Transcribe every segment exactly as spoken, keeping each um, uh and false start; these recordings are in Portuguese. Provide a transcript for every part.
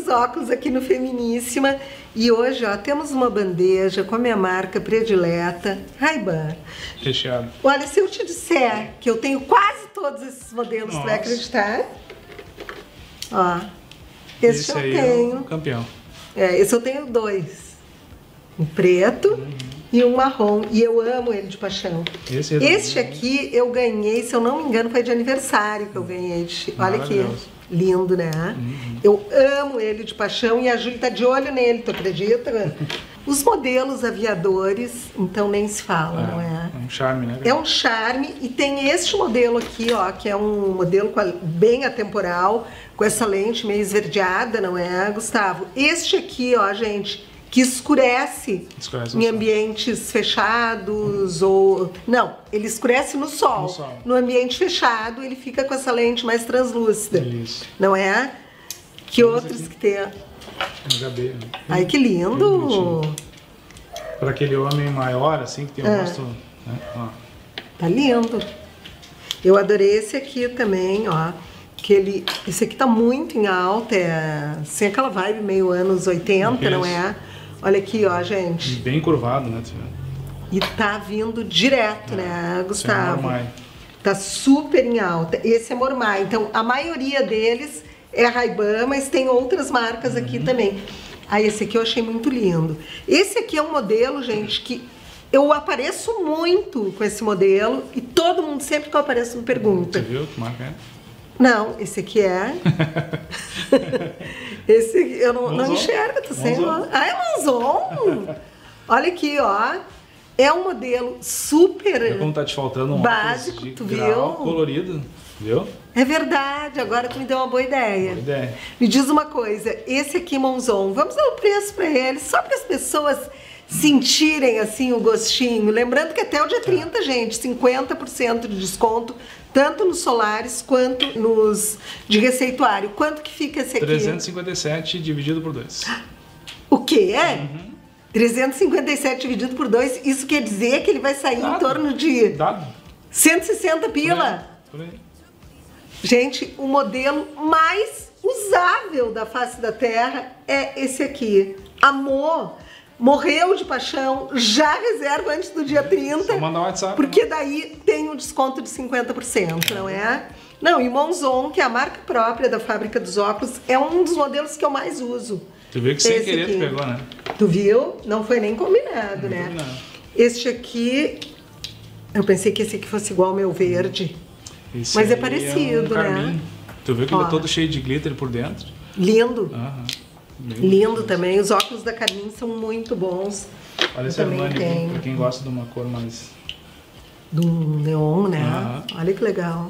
dos óculos aqui no Feminíssima e hoje, ó, temos uma bandeja com a minha marca predileta, Ray-Ban. Recheado. Olha, se eu te disser que eu tenho quase todos esses modelos, Nossa. tu vai acreditar? Ó, esse, esse eu aí tenho. É o campeão. É, esse eu tenho dois. Um preto uhum. e um marrom. E eu amo ele de paixão. Esse é este aqui eu ganhei, se eu não me engano, foi de aniversário que eu ganhei. De... Olha aqui. Lindo, né? Uhum. Eu amo ele de paixão e a Júlia tá de olho nele, tu acredita? Os modelos aviadores, então nem se fala, é, não é? É um charme, né? É um charme e tem este modelo aqui, ó, que é um modelo bem atemporal, com essa lente meio esverdeada, não é, Gustavo? Este aqui, ó, gente, que escurece, escurece em ambientes fechados ou... Não, ele escurece no sol. no sol. No ambiente fechado, ele fica com essa lente mais translúcida. Isso. Não é? Que Vamos outros aqui. que tem... H B, né? Ai, que lindo! Para aquele homem maior, assim, que tem o é. rosto... Né? Ó. Tá lindo. Eu adorei esse aqui também, ó. Que ele, esse aqui tá muito em alta, é sem aquela vibe meio anos oitenta, Isso. não é? Olha aqui, ó, gente. Bem curvado, né? E tá vindo direto, é. né, Gustavo? É tá super em alta. Esse é Mormai. Então, a maioria deles é Ray-Ban, mas tem outras marcas uhum. aqui também. Ah, esse aqui eu achei muito lindo. Esse aqui é um modelo, gente, que eu apareço muito com esse modelo e todo mundo, sempre que eu apareço, me pergunta. Você viu que marca é? Não, esse aqui é. Esse aqui, eu não, não enxergo, tô sem. Ah, é Monzon! Olha aqui, ó. É um modelo super. É como tá te faltando um básico, de tu grau viu? Colorido, viu? É verdade, agora tu me deu uma boa ideia. Boa ideia. Me diz uma coisa, esse aqui Monzon, vamos dar o preço para ele, só para as pessoas sentirem assim o gostinho. Lembrando que até o dia trinta, gente, cinquenta por cento de desconto, tanto nos solares quanto nos de receituário. Quanto que fica esse aqui? trezentos e cinquenta e sete dividido por dois. O quê? Uhum. trezentos e cinquenta e sete dividido por dois, isso quer dizer que ele vai sair Dado. em torno de Dado. cento e sessenta pila? Por aí. Por aí. Gente, o modelo mais usável da face da Terra é esse aqui. Amor, morreu de paixão, já reserva antes do dia trinta. Só mandar um WhatsApp. Porque daí tem um desconto de cinquenta por cento, não é? Não, e Monzon, que é a marca própria da fábrica dos óculos, é um dos modelos que eu mais uso. Tu viu que sem esse querer aqui. tu pegou, né? Tu viu? Não foi nem combinado, Não né? Combinado. Este aqui, eu pensei que esse aqui fosse igual ao meu verde. Esse mas é parecido, é um né? Tu viu que Ó. ele é todo cheio de glitter por dentro? Lindo. Aham. Lindo também. Os óculos da Carmin são muito bons. Olha esse Armani aqui, pra quem gosta de uma cor mais... Do neon, né? Aham. Olha que legal.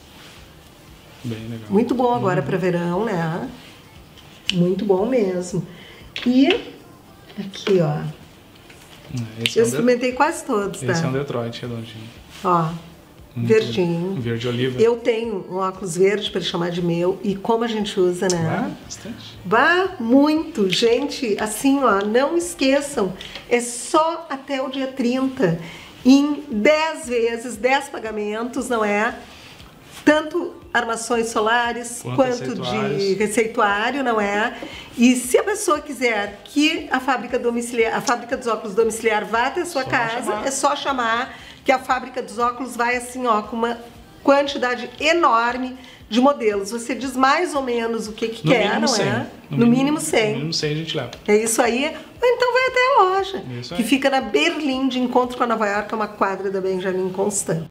Bem legal. Muito bom agora uhum. para verão, né? Muito bom mesmo. E aqui, ó. Esse eu é um experimentei de... quase todos, tá? Esse é um Detroit redondinho. Ó. Muito verdinho. Verde oliva. Eu tenho um óculos verde para chamar de meu. E como a gente usa, né? Ah, bastante. Vá muito. Gente, assim, ó, não esqueçam. É só até o dia trinta. Em dez vezes, dez pagamentos, não é? Tanto armações solares quanto, quanto de receituário, não é? E se a pessoa quiser que a fábrica domiciliar, a fábrica dos óculos domiciliar vá até a sua só casa, chamar. é só chamar que a fábrica dos óculos vai assim, ó, com uma quantidade enorme de modelos. Você diz mais ou menos o que que quer, não é? No, no mínimo cem. No mínimo cem a gente leva. É isso aí. Ou então vai até a loja, que fica na Berlim, de encontro com a Nova York, é uma quadra da Benjamin Constant.